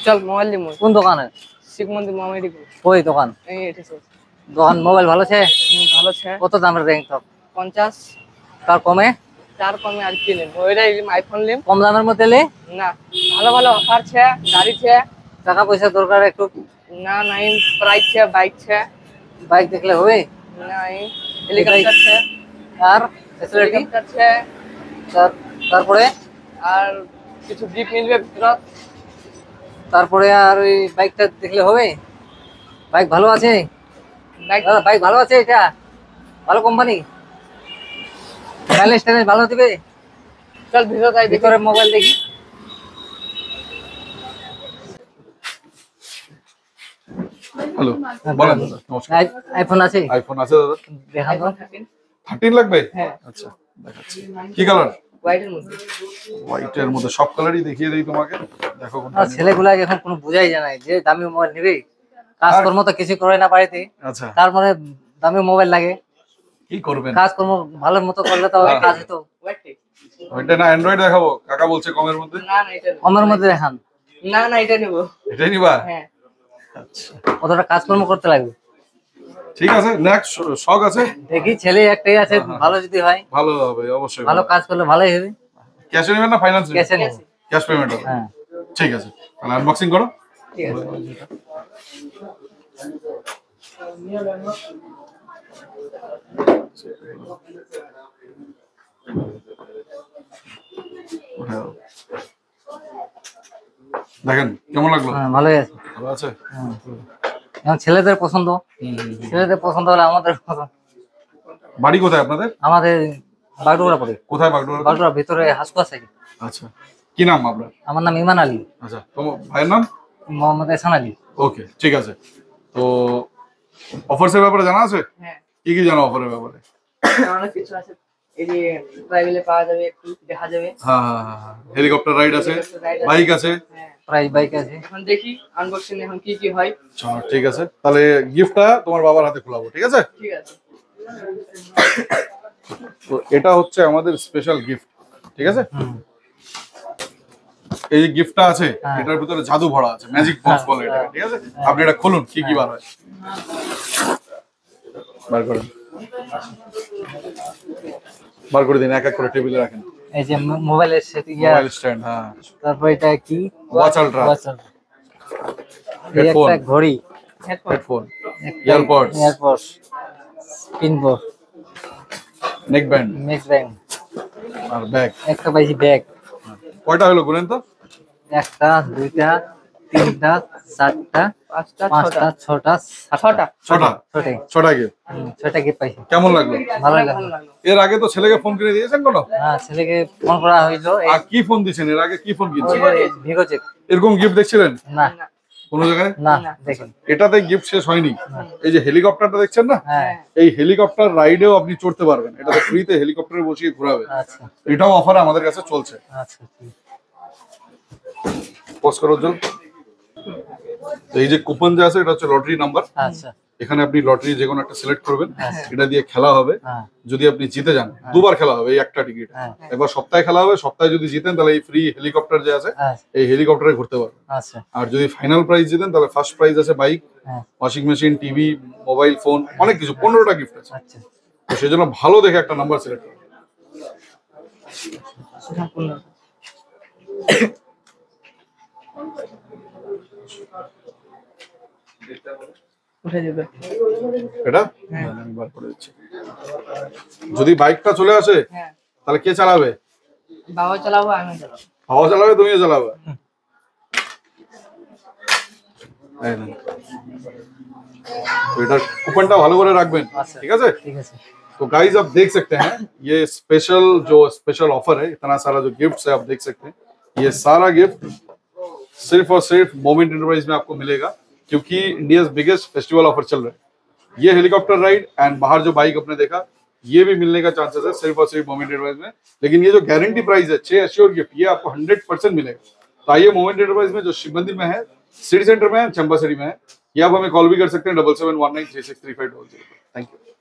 চল মোবাইল দিমু। কোন দোকানে? শিখ মন্দির মামাইটি ওই দোকান। এই এসে দোকান মোবাইল ভালো আছে? ভালো আছে। কত দামের রেঞ্জ তো? 50। তার কমে? তার কমে আর কি নেব? ওইটাই আইফোন নিম। কম দামের মধ্যে লে না, ভালো ভালো অফার আছে, গাড়ি আছে। টাকা পয়সা দরকার একটু। না নাই, প্রাইস আছে, বাইক আছে। বাইক দেখলে হবে? নাই, হেলিকপ্টার আছে। আর ফ্যাসিলিটি আছে। তারপরে আর কিছু গিফট মিলবে ভিতর। তারপরে আর ওই বাইকটা দেখলে হবে? বাইক ভালো আছে? বাইক ভালো আছে? এটা ভালো কোম্পানি? মাইলেজ টাইলেজ ভালো দিবে? চল ভিতরে মোবাইল দেখি। হ্যালো, বলেন দাদা। নমস্কার। আইফোন আছে? আইফোন আছে দাদা। দেখান তো। 13 লাগবে? হ্যাঁ। আচ্ছা, দেখাচ্ছি। কি কালার? হোয়াইটের মধ্যে। হোয়াইটের মধ্যে সব কালারই দেখিয়ে দেই তোমাকে। দেখো কোনটা। ছেলেগুলা এখন কোনো বুঝাই যায় না, যে দামি মোবাইল নেবে, কাজকর্ম তো কিছু করে না বাড়িতে। আচ্ছা, তারপরে দামি মোবাইল লাগে। কি করবেন? কাজকর্ম ভালো মতো করলে তো কাজ হতো। ওইটা না অ্যান্ড্রয়েড দেখাবো? কাকা বলছে কমের মধ্যে। না না, এটা কমের মধ্যে দেখান। না না, এটা নেব। এটাই নিবা? হ্যাঁ। আচ্ছা, কতটা কাজকর্ম করতে লাগবে। ঠিক আছে। নেক্সট শখ আছে? দেখি, ছেলে একটাই আছে, ভালো যদি হয়। ভালো হবে অবশ্যই। ভালো কাজ করলে ভালোই হবে। ক্যাশে নেবেন না ফাইন্যান্স? ক্যাশে নেব। ক্যাশ পেমেন্ট হবে? হ্যাঁ, ঠিক আছে। তাহলে আনবক্সিং করো। ঠিক আছে। দেখেন কেমন লাগলো? হ্যাঁ, ভালোই আছে। ভালো আছে? এখন ছেলেদের পছন্দ, ছেলেদের পছন্দ হলে আমাদের পছন্দ। বাড়ি কোথায় আপনাদের? আমাদের বাগডোগরা পড়ে। কোথায় বাগডোগরা? বাগডোগরার ভিতরে হাসকো আছে। আচ্ছা, কি নাম আপনার? আমার নাম ইমান আলী। আচ্ছা, তোমার ভাইয়ের নাম? মোহাম্মদ এহসান আলী। ওকে, ঠিক আছে। তো অফারসের ব্যাপারে জানা আছে? হ্যাঁ। কি কি জানো অফারের ব্যাপারে? অনেক কিছু আছে। এই যে ট্রাইবেলে পাওয়া যাবে, একটু দেখা যাবে। হ্যাঁ হ্যাঁ হ্যাঁ, হেলিকপ্টার রাইড আছে, বাইক আছে। হ্যাঁ, প্রাইস বাইক আছে। এখন দেখি আনবক্সিং এখন কি কি হয়। চলো, ঠিক আছে। তাহলে গিফটটা তোমার বাবার হাতে খোলাবো, ঠিক আছে? ঠিক আছে। তো এটা হচ্ছে আমাদের স্পেশাল গিফট, ঠিক আছে? এই যে গিফটটা আছে, এটার ভিতরে জাদু ভরা আছে, ম্যাজিক বক্স বলে এটা, ঠিক আছে? আপনি এটা খুলুন, কি কি বার হয় বার করেন, বার করে দিন, এক এক করে টেবিলে রাখেন। এই যে মোবাইলের সেট, মোবাইল স্ট্যান্ড, হ্যাঁ। তারপর এটা কি? ওয়াচ আল্ট্রা, হেডফোন, একটা ঘড়ি, হেডফোন, ইয়ারপডস, কিনবো, নেক ব্যান্ড, আর ব্যাগ। একটা পাইছি ব্যাগ। কয়টা হলো গুনেন তো? একটা, দুইটা, তিনটা, চারটা, পাঁচটা, ছটা, ছটা গিফট। ছটা গিফট পাইছি। কেমন লাগলো? ভালো লাগলো। এর আগে তো ছেলেকে ফোন কিনে দিয়েছেন কোনো? হ্যাঁ, ছেলেকে ফোন করা হইলো। আর কি ফোন দিয়েছেন এর আগে? কি ফোন কিনছেন? Vivo check. এরকম গিফট দেখছিলেন না, কোন জায়গায়? না দেখেন। এটাতে গিফট শেষ হয়নি। এই যে হেলিকপ্টারটা দেখছেন না, হ্যাঁ, এই হেলিকপ্টার রাইডেও আপনি চড়তে পারবেন। এটাতে ফ্রিতে হেলিকপ্টারে বসিয়ে ঘোরাবে। আচ্ছা, এটাও অফার আমাদের কাছে চলছে। আচ্ছা, পোস্ট করো জল। এই যে কুপন যে আছে, এটা হচ্ছে লটারি নাম্বার। আচ্ছা, এখানে আপনি লটারি যে কোনো একটা সিলেক্ট করবেন, এটা দিয়ে খেলা হবে। যদি আপনি জিতে যান, দুবার খেলা হবে এই একটা টিকিট। একবার সপ্তাহে খেলা হবে, সপ্তাহে যদি জিতেন তাহলে এই ফ্রি হেলিকপ্টার যে আছে, এই হেলিকপ্টারে ঘুরতে পারবেন। আচ্ছা, আর যদি ফাইনাল প্রাইজ জিতেন তাহলে ফার্স্ট প্রাইজ আছে bike, washing machine, TV, mobile phone, অনেক কিছু, 15টা গিফট আছে। আচ্ছা, তো সেই জন্য ভালো দেখে একটা নাম্বার সিলেক্ট করুন। এটা আমি বার করে দিচ্ছি। যদি বাইকটা চলে আসে তাহলে কে চালাবে? বাবা চালাবো, আমি চালাবো। বাবা চালাবে, তুমিও চালাবে। तो इधर कूपनটা ভালো করে রাখবেন, ठीक है? ঠিক আছে। तो गाइस आप देख सकते हैं ये स्पेशल जो स्पेशल ऑफर है, इतना सारा जो गिफ्ट्स है आप देख सकते हैं, ये सारा गिफ्ट सिर्फ और सिर्फ मोमेंट एंटरप्राइज में आपको मिलेगा, क्योंकि इंडियाज बिगेस्ट फेस्टिवल ऑफर चल रहा है। ये हेलीकॉप्टर राइड एंड बाहर जो बाइक आपने देखा, ये भी मिलने का चांसेस है सिर्फ और सिर्फ मोमेंट एंटरप्राइज में। लेकिन ये जो गारंटी प्राइस है 6 एश्योर गिफ्ट, ये आपको 100% मिलेगा। तो आइए मोमेंट एंटरप्राइज में, जो शिव मंदिर में है, सिटी सेंटर में है, चंबा सिटी में है। ये आप हमें कॉल भी कर सकते हैं 7719363500। Thank you.